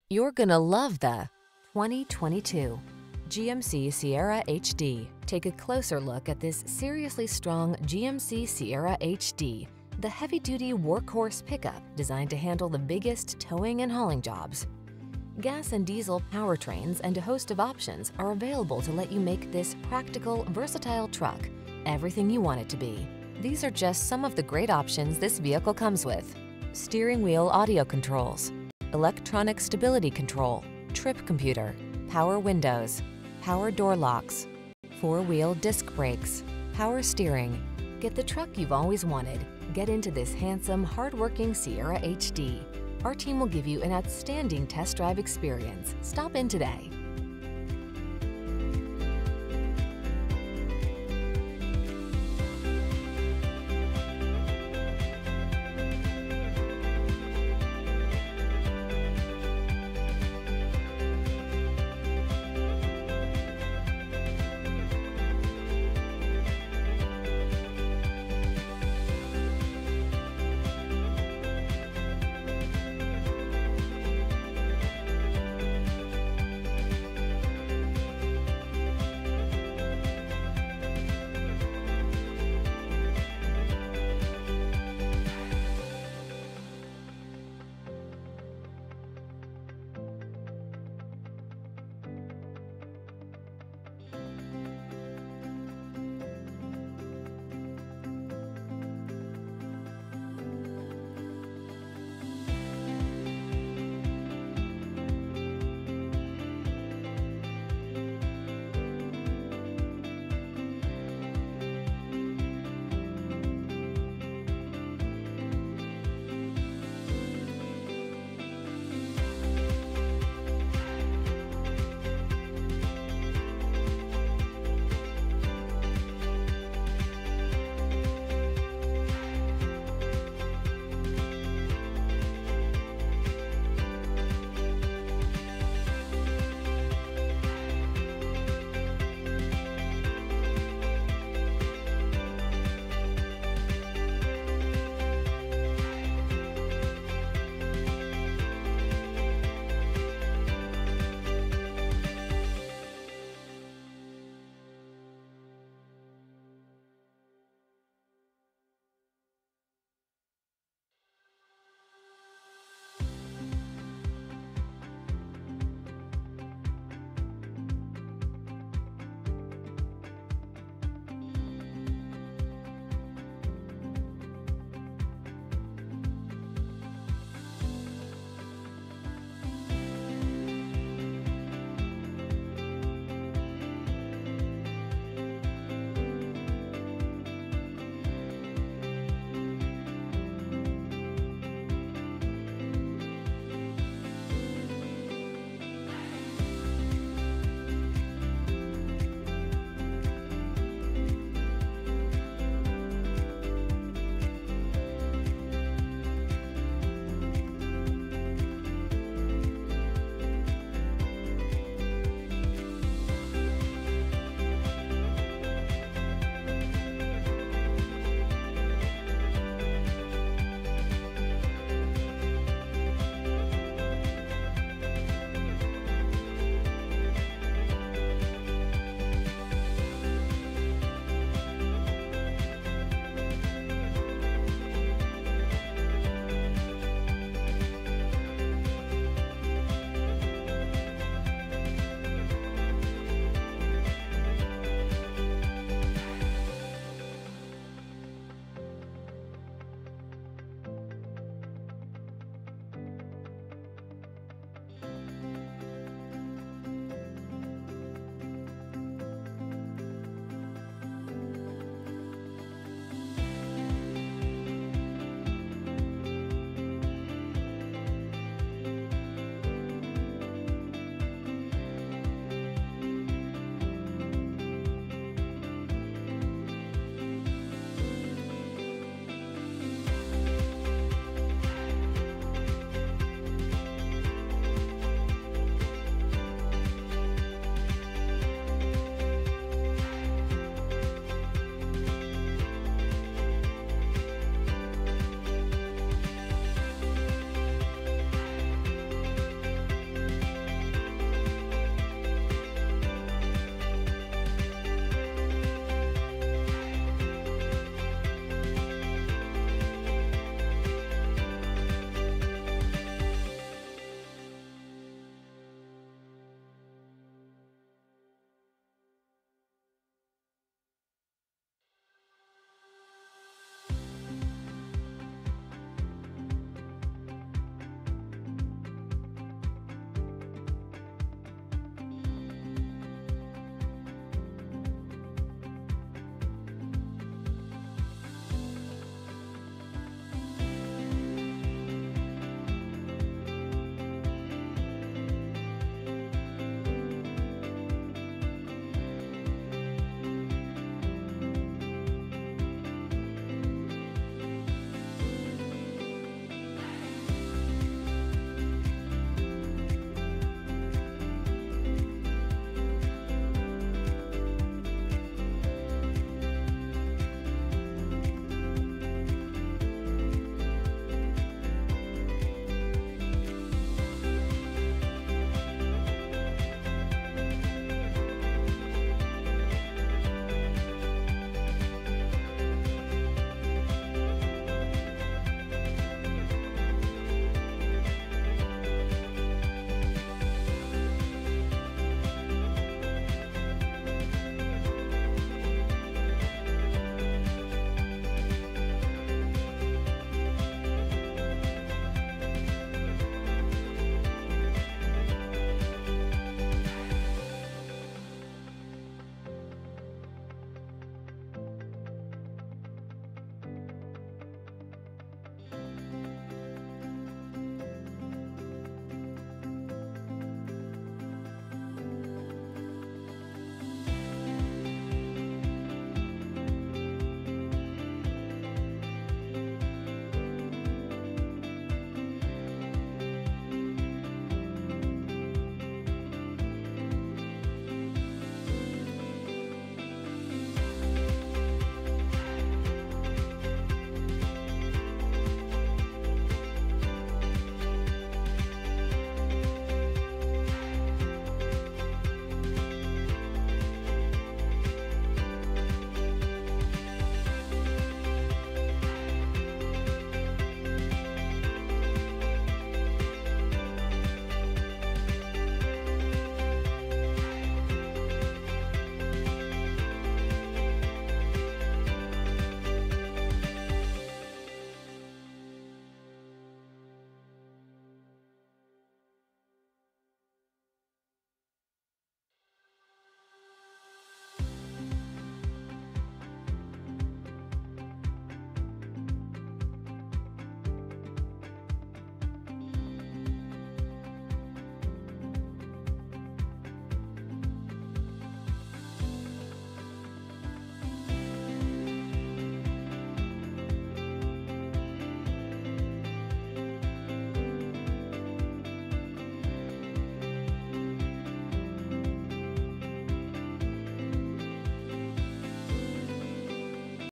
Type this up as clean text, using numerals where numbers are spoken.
You're gonna love the 2022 GMC Sierra HD. Take a closer look at this seriously strong GMC Sierra HD, the heavy-duty workhorse pickup designed to handle the biggest towing and hauling jobs. Gas and diesel powertrains and a host of options are available to let you make this practical, versatile truck everything you want it to be. These are just some of the great options this vehicle comes with: steering wheel audio controls, electronic stability control, trip computer, power windows, power door locks, four-wheel disc brakes, power steering. Get the truck you've always wanted. Get into this handsome, hard-working Sierra HD. Our team will give you an outstanding test drive experience. Stop in today.